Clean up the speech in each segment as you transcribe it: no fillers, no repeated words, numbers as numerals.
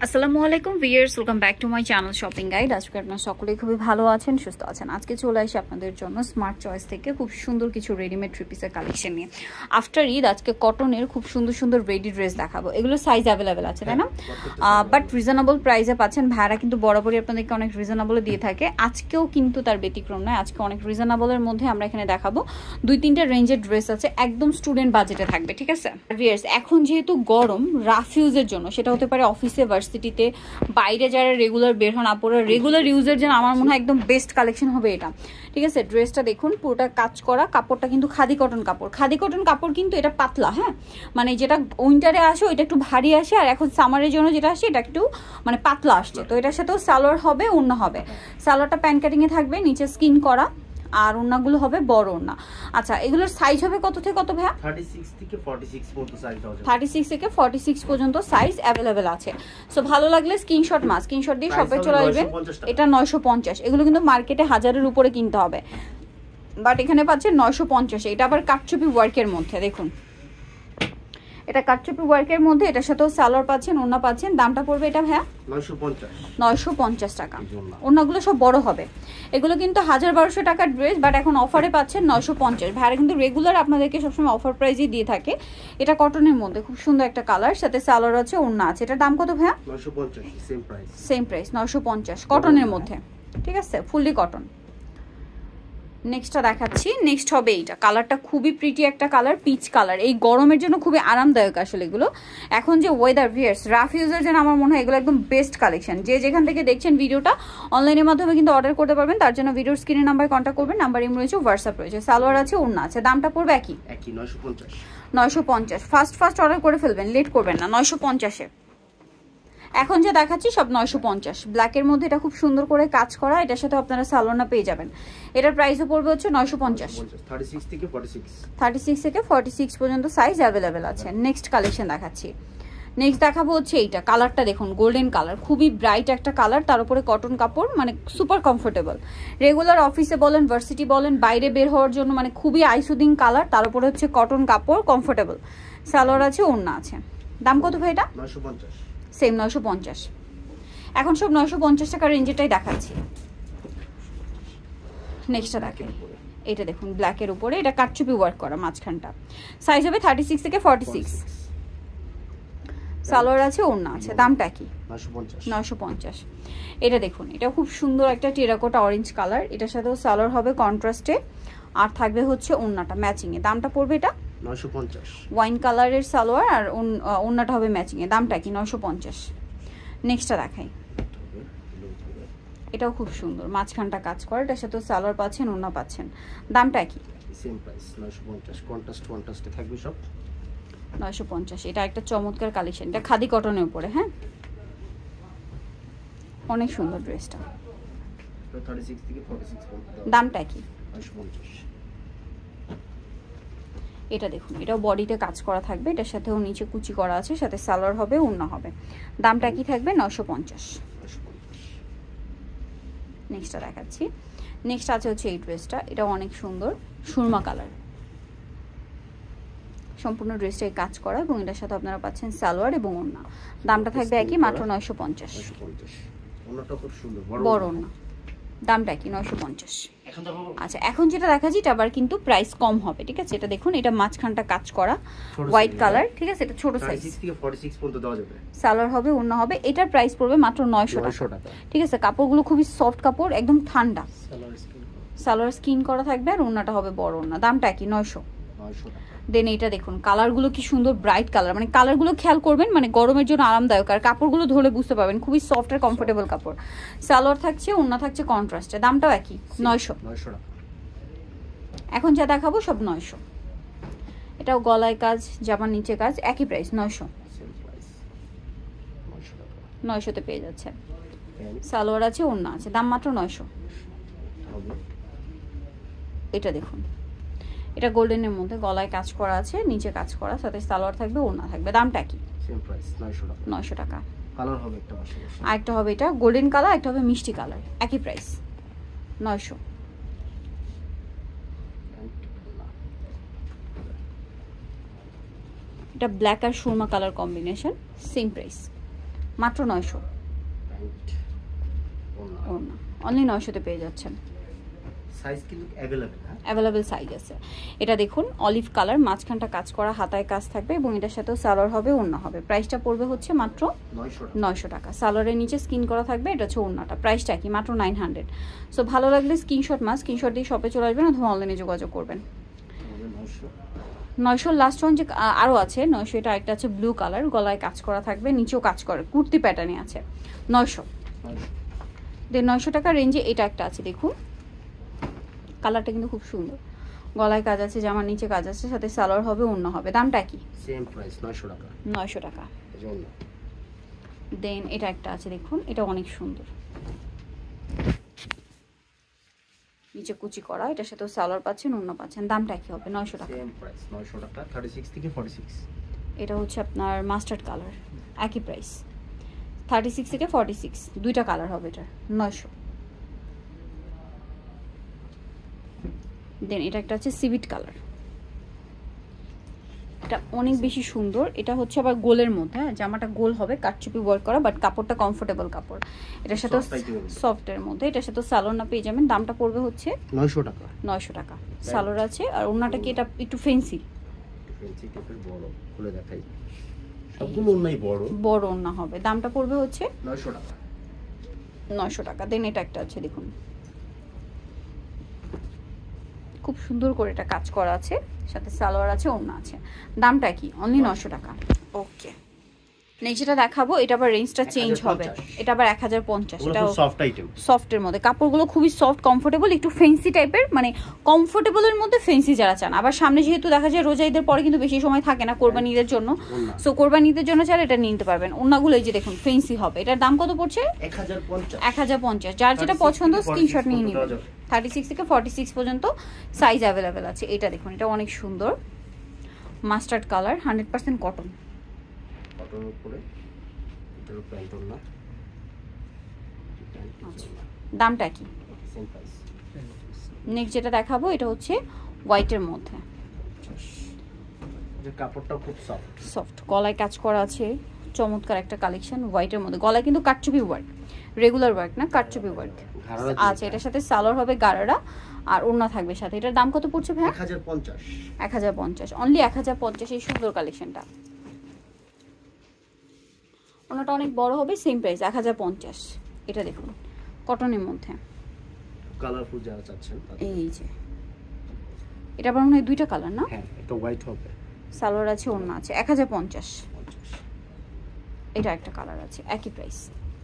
আসসালামু আলাইকুম viewers, welcome back to my channel shopping guide. আজকে আপনারা সকলেই খুবই ভালো আছেন, সুস্থ আছেন। আজকে চলে আসি আপনাদের জন্য স্মার্ট চয়েস থেকে খুব সুন্দর কিছু রেডিমেড থ্রি পিসের কালেকশন নিয়ে। আফটার ঈদ আজকে কটনের খুব সুন্দর সুন্দর রেডি ড্রেস দেখাবো। এগুলো সাইজ অ্যাভেলেবেল আছে, তাই না? বাট রিজনেবল প্রাইসে পাচ্ছেন। ভাড়া কিন্তু বরাবরই আপনাদেরকে অনেক রিজনেবলে দিয়ে থাকে, আজকেও কিন্তু তার ব্যতিক্রম নয়। আজকে অনেক রিজনেবলের মধ্যে আমরা এখানে দেখাবো। 2-3টা রেঞ্জের ড্রেস আছে, একদম স্টুডেন্ট বাজেটে থাকবে, ঠিক আছে ভিউয়ার্স? এখন যেহেতু গরম, রাফ ইউজের জন্য, সেটা হতে পারে অফিসে, ভার্সিটিতে, বাইরে যারা রেগুলার বের হন আপুরা, রেগুলার ইউজের জন্য আমার মনে হয় একদম বেস্ট কালেকশন হবে এটা, ঠিক আছে? ড্রেসটা দেখুন, পুরোটা কাজ করা, কাপড়টা কিন্তু খাদি কটন কাপড়। খাদি কটন কাপড় কিন্তু এটা পাতলা, হ্যাঁ, মানে যেটা উইন্টারে আসে ওইটা একটু ভারী আসে, আর এখন সামারের জন্য যেটা আসে এটা একটু মানে পাতলা আসছে। তো এটার সাথেও সালোয়ার হবে, ওড়না হবে। সালোয়ারটা প্যান্ট কাটিংয়ে থাকবে, নিচে স্কিন করা, আর ওড়নাগুলো হবে বড় ওড়না। আচ্ছা, এগুলোর সাইজ হবে কত থেকে কত ভাইয়া? 36 থেকে 46 পর্যন্ত সাইজ আছে। 36 থেকে 46 পর্যন্ত সাইজ অ্যাভেলেবেল আছে। সো ভালো লাগলে স্ক্রিনশট স্ক্রিনশট দিয়ে শপে চলে আসবেন। এটা 950। এগুলো কিন্তু মার্কেটে 1000-এর উপরে কিনতে হবে, বাট এখানে পাচ্ছেন 950। এটা আবার কাটচুপি ওয়ার্কের মধ্যে, দেখুন এটা কাটচুপি ওয়ার্কের মধ্যে। এটার সাথেও সালোয়ার পাচ্ছেন, ওড়না পাচ্ছেন। দামটা পড়বে এটা ভাইয়া 950 টাকা। ওড়নাগুলো সব বড় হবে। এগুলো কিন্তু 1000-1200 টাকার ড্রেস, বাট এখন অফারে পাচ্ছেন 950। ভাইয়া কিন্তু রেগুলার আপনাদেরকে সবসময় অফার প্রাইসই দিয়ে থাকে। এটা কটনের মধ্যে খুব সুন্দর একটা কালার, সাথে সালোয়ার আছে, ওড়না আছে। এটার দাম কত ভাইয়া? 950, সেম প্রাইস 950 কটনের মধ্যে, ঠিক আছে? Fully cotton. নেক্সটটা দেখাচ্ছি। নেক্সট হবে এইটা, কালারটা খুবই প্রিটি একটা কালার, পিচ কালার। এই গরমের জন্য খুবই আরামদায়ক আসলে এগুলো। এখন যে ওয়েদার ভিয়ার্স, রাফ ইউজের জন্য আমার মনে হয় এগুলো একদম বেস্ট কালেকশন। যে যেখান থেকে দেখছেন ভিডিওটা, অনলাইনের মাধ্যমে কিন্তু অর্ডার করতে পারবেন। তার জন্য ভিডিওর স্ক্রিনের নাম্বারে কন্ট্যাক্ট করবেন। নাম্বার ইম রয়েছে, হোয়াটসঅ্যাপ রয়েছে, সালোয়ার আছে, ওড়না আছে। দামটা পড়বে একই 950। ফার্স্ট অর্ডার করে ফেলবেন, লেট করবেন না। 950-এ এখন যে দেখাচ্ছি সব 950। ব্ল্যাকের মধ্যে এটা খুব সুন্দর করে কাজ করা, এটার সাথে আপনারা সালোয়ার পেয়ে যাবেন। এটার প্রাইসও পড়বে হচ্ছে 950। 36 থেকে 46 পর্যন্ত সাইজ অ্যাভেলেবেল আছে। নেক্সট কালেকশন দেখাচ্ছি। নেক্সট দেখাবো হচ্ছে এইটা, কালারটা দেখুন, গোল্ডেন কালার, খুবই ব্রাইট একটা কালার, তার উপরে কটন কাপড়, মানে সুপার কমফোর্টেবল। রেগুলার অফিসে বলেন, ভার্সিটি বলেন, বাইরে বের হওয়ার জন্য মানে খুবই আইসুদিং কালার, তার উপরে হচ্ছে কটন কাপড়, কমফোর্টেবল। সালোয়ার আছে, ওড়না আছে। দাম কত ভাই এটা? 950। সেম 950। এখন সব 950 টাকা রেঞ্জেরটাই দেখাচ্ছি। নেক্সটটা দেখেন, এটা দেখুন ব্ল্যাকের উপরে, এটা কাটচুপি ওয়ার্ক করা, মাঝখানটা। সাইজ হবে 36 থেকে 46। সালোয়ার আছে, ওড়না আছে। দামটা কি? 950। এটা দেখুন, এটা খুব সুন্দর একটা টেরাকোটা অরেঞ্জ কালার। এটার সাথেও সালোয়ার হবে কন্ট্রাস্টে, আর থাকবে হচ্ছে ওড়নাটা ম্যাচিংয়ে। দামটা পড়বে এটা 950। ওয়াইন কালারের সালোয়ার আর ওড়নাটা হবে ম্যাচিংয়ে। দামটা কি? 950। নেক্সটটা দেখাই, এটাও খুব সুন্দর, মাঝখানটা কাজ করে, এটার সাথে সালোয়ার পাচ্ছেন, ওড়না পাচ্ছেন। দামটা কি? Same price 950। কন্ট্রাস্টে থাকবে সব 950। এটা একটা চমৎকার কালেকশন, এটা খাদি কটনের উপরে, হ্যাঁ, অনেক সুন্দর ড্রেসটা। 36 থেকে 46 পর্যন্ত। দামটা কি? 950। এটা দেখুন, এটাও বডিতে কাজ করা থাকবে, এটার সাথেও নিচে কুচি করা আছে, সাথে সালোয়ার হবে, ওড়না হবে। দামটা কি থাকবে? 950। নেক্সটটা দেখাচ্ছি। নেক্সট আছে হচ্ছে এই ড্রেসটা, এটা অনেক সুন্দর, সুরমা কালার, সম্পূর্ণ ড্রেসটাই কাজ করা, এবং এটার সাথে আপনারা পাচ্ছেন সালোয়ার এবং ওড়না। দামটা থাকবে একই, মাত্র 950। ওড়নাটা খুব সুন্দর, বড় ওড়না। দামটা কি? 950। আচ্ছা, এখন যেটা দেখাচ্ছি এটা আবার কিন্তু প্রাইস কম হবে, ঠিক আছে? এটা দেখুন, এটা মাঝখানটা কাজ করা, হোয়াইট কালার, ঠিক আছে? এটা ছোট সাইজ, 36 থেকে 46 পর্যন্ত দেওয়া যাবে। সালোয়ার হবে, ওড়না হবে। এটার প্রাইস পড়বে মাত্র 900 টাকা, ঠিক আছে? কাপড়গুলো খুবই সফট কাপড়, একদম ঠান্ডা। সালোয়ার স্কিন করা থাকবে, আর ওড়নাটা হবে বড় ওড়না। দামটা কি? 900 টাকা। দেন এটা দেখুন, কালারগুলো কি সুন্দর, ব্রাইট কালার, মানে কালারগুলো খেয়াল করবেন, মানে গরমের জন্য আরামদায়ক, আর কাপড়গুলো ধরে বুঝতে পারবেন খুবই সফট আর কমফোর্টেবল কাপড়। সালোয়ার থাকছে, ওড়না থাকছে কন্ট্রাস্টে। দামটাও একই, 900 টাকা। এখন যা দেখাবো সব 900। এটাও গলায় কাজ, জামার নিচে কাজ, একই প্রাইস 900। 900-তে পেয়ে যাচ্ছেন। সালোয়ার আছে, ওড়না আছে। দাম মাত্র 900। এটা দেখুন, এটা গোল্ডেনের মধ্যে, গলায় কাজ করা আছে, নিচে কাজ করা, সাথে সালোয়ার থাকবে, ওড়না থাকবে। দামটা কি? সেম প্রাইস 900 টাকা। কালার হবে একটা, আরেকটা হবে এটা গোল্ডেন কালার, একটা হবে মিষ্টি কালার, একই প্রাইস 900। এটা ব্ল্যাক আর সুরমা কালার কম্বিনেশন, সেম প্রাইস মাত্র 900। প্যান্ট ওড়না ওড়না অনলি 900 তে পেয়ে যাচ্ছেন। সাইজ কিন্তু अवेलेबल, হ্যাঁ অ্যাভেলেবেল সাইজ আছে। এটা দেখুন অলিভ কালার, মাঝখানটা কাজ করা, হাতায় কাজ থাকবে এবং এটার সাথেও সালোয়ার হবে, ওড়না হবে। প্রাইসটা পড়বে হচ্ছে মাত্র 900 টাকা। সালোয়ারের নিচে স্ক্রিন করা থাকবে, এটা হচ্ছে ওড়নাটা। প্রাইসটা কি মাত্র 900। সো ভালো লাগলে স্ক্রিনশট স্ক্রিনশট দিয়ে শপে চলে আসবেন অথবা অনলাইনে যোগাযোগ করবেন। 900 লাস্ট ওয়ান যে আরও আছে 900, এটা একটা আছে ব্লু কালার, গলায় কাজ করা থাকবে, নিচেও কাজ করে, কুর্তি প্যাটার্নে আছে 900। দেন 900 টাকা রেঞ্জে এটা একটা আছে, দেখুন কালারটা কিন্তু খুব সুন্দর, গলায় কাজ আছে, জামার নিচে কাজ আছে, সাথে সালোয়ার হবে, ওড়না হবে। দামটা কি? সেম প্রাইস 900 টাকা। 900 টাকা। দেন এটা একটা আছে, দেখুন এটা অনেক সুন্দর, নিচে কুচি করা, এটার সাথে সালোয়ার পাচ্ছেন, ওড়না পাচ্ছেন। দামটা কি হবে? 900 টাকা। সেম প্রাইস 900 টাকা। 36 থেকে 46। এটা হচ্ছে আপনার মাস্টার্ড কালার, একই প্রাইস 36 থেকে 46, দুইটা কালার হবে এটা 900। দেন এটা একটা আছে সিভিট কালার, এটা অনেক বেশি সুন্দর। এটা হচ্ছে আবার গোলের মধ্যে, হ্যাঁ জামাটা গোল হবে, কাটচুপি ওয়ার্ক করা, বাট কাপড়টা কমফোর্টেবল কাপড়। এটার সাথে সফটের মধ্যে, এটার সাথে সালোয়ার না পেয়ে যাবেন। দামটা পড়বে হচ্ছে 900 টাকা। 900 টাকা। সালোয়ার আছে, আর ওড়নাটা কি এটা একটু ফ্যান্সি, ফ্যান্সি টাইপের বড়, খুলে দেখাই, সবগুলো ওড়নাই বড়, বড় ওড়না হবে। দামটা পড়বে হচ্ছে 900 টাকা। 900 টাকা। দেন এটা একটা আছে, দেখুন খুব সুন্দর করে এটা কাজ করা আছে, সাথে সালোয়ার আছে, ওড়না আছে। দামটা কি? অনলি 900 টাকা। ওকে, নেক্সট যেটা দেখাবো এটা আবার রেঞ্জটা চেঞ্জ হবে, এটা আবার 1050। এটা সফট আইটেম, সফটের মধ্যে, কাপড়গুলো খুবই সফট কমফোর্টেবল, একটু ফ্যান্সি টাইপের, মানে কমফোর্টেবলের মধ্যে ফ্যান্সি যারা চান। আবার সামনে যেহেতু দেখা যায় রোজা ঈদের পরে কিন্তু বেশি সময় থাকে না কোরবানি ঈদের জন্য, সো কোরবানি ঈদের জন্য চাইলে এটা নিতে পারবেন। ওড়নাগুলো এই যে দেখুন ফ্যান্সি হবে। এটার দাম কত পড়ছে? 1050। যার যেটা পছন্দ স্ক্রিনশট নিয়ে নিন। 36 থেকে 46 পর্যন্ত সাইজ অ্যাভেলেবেল আছে। এটা দেখুন, এটা অনেক সুন্দর, মাস্টার্ড কালার, 100% কটন। কটনের উপরে এটার প্যান্ট ওড়না। দামটা কি? Same price. নেক্সট যেটা দেখাবো এটা হচ্ছে হোয়াইটের মধ্যে, যে কাপড়টা খুব সফট, গলায় কাজ করা আছে, চমৎকার একটা কালেকশন হোয়াইটের মধ্যে। গলায় কিন্তু কাটচুপি ওয়ার্ক, রেগুলার ওয়ার্ক না, কাটচুপি ওয়ার্ক আছে। এটার সাথে সালোয়ার হবে গারারা, আর ওড়না থাকবে সাথে। এটার দাম কত পড়ছে ভাই? 1050। 1050, অনলি 1050। এই সুন্দর কালেকশনটা, ওনাটা অনেক বড় হবে, সেম প্রাইস 1050। এটা দেখুন কটনের মধ্যে, কালারফুল যারা চাচ্ছেন। এই যে এটা আবার মনে হয় দুইটা কালার না? হ্যাঁ, এটা হোয়াইট হবে, সালোয়ার আছে, ওড়না আছে। 1050। এটা একটা কালার আছে, একই প্রাইস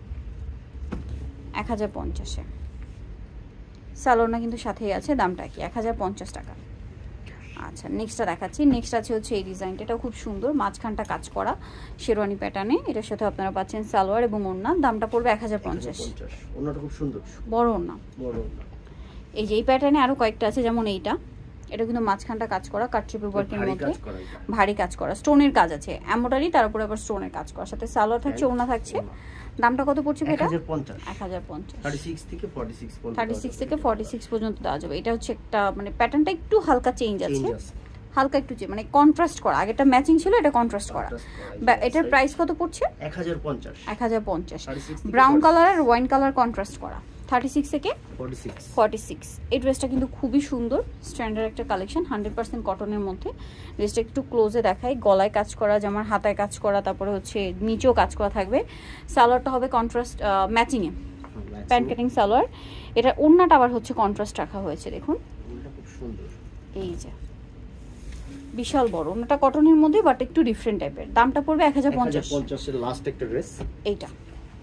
1050-এ। সালোয়ার না কিন্তু সাথেই আছে। দামটা কি? 1050 টাকা। আচ্ছা, নেক্সটটা দেখাচ্ছি। নেক্সট আছে হচ্ছে এই ডিজাইনটা, এটাও খুব সুন্দর, মাঝখানটা কাজ করা শেরওয়ানি প্যাটার্নে। এটার সাথে আপনারা পাচ্ছেন সালোয়ার এবং ওড়না। দামটা পড়বে 1050। ওড়নাটা খুব সুন্দর, বড় ওড়না। এই যে এই প্যাটার্নে আরো কয়েকটা আছে, যেমন এইটা, এটা কিন্তু মাঝখানটা কাজ করা, কাটচুপি ওয়ার্কের মধ্যে, ভারী কাজ করা, স্টোনের কাজ আছে, এমব্রয়ডারি, তার উপরে আবার স্টোনের কাজ করা, সাথে সালোয়ার থাকছে, ওড়না থাকছে। দামটা কত পড়ছে এটা? 1050। 36 থেকে 46 পর্যন্ত দেওয়া যাবে। এটা হচ্ছে একটা মানে প্যাটার্নটা একটু হালকা চেঞ্জ আছে, হালকা একটু মানে কন্ট্রাস্ট করা, আগেরটা ম্যাচিং ছিল, এটা কন্ট্রাস্ট করা। এটার প্রাইস কত পড়ছে? 1050। ব্রাউন কালার আর ওয়াইন কালার কন্ট্রাস্ট করা, 36 থেকে 46। এই ড্রেসটা কিন্তু খুবই সুন্দর, স্ট্যান্ডার্ড একটা কালেকশন, 100% কটনের মধ্যে। ড্রেসটা একটু ক্লোজে দেখাই, গলায় কাজ করা, জামার হাতায় কাজ করা, তারপরে হচ্ছে নিচেও কাজ করা থাকবে। সালোয়ারটা হবে কন্ট্রাস্ট ম্যাচিংয়ে, প্যান্ট কাটিং সালোয়ার। এটা ওড়নাটা আবার হচ্ছে কন্ট্রাস্ট রাখা হয়েছে, দেখুন এই যে বিশাল বড় ওড়নাটা, কটনের মধ্যে বাট একটু ডিফারেন্ট টাইপের। দামটা পড়বে 1050 এর লাস্ট একটা ড্রেস এইটা।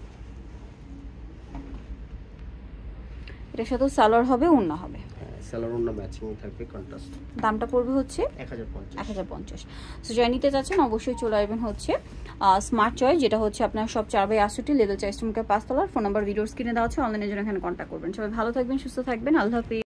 এটার সাথে সালোয়ার হবে, ওড়না হবে, সালোয়ার ওড়না ম্যাচিং থাকবে, কন্ট্রাস্ট। দামটা পড়বে হচ্ছে 1050। সো যারা নিতে চাচ্ছেন অবশ্যই চলে আসবেন হচ্ছে স্মার্ট চয়েস, যেটা হচ্ছে আপনার সব 4/68 লেভেল 4 5 তলার। ফোন নাম্বার ভিডিওর স্ক্রিনে দেওয়া আছে, অনলাইনে জন্য এখানে কন্ট্যাক্ট করবেন। সবাই ভালো থাকবেন, সুস্থ থাকবেন, আল্লাহ হাফেজ।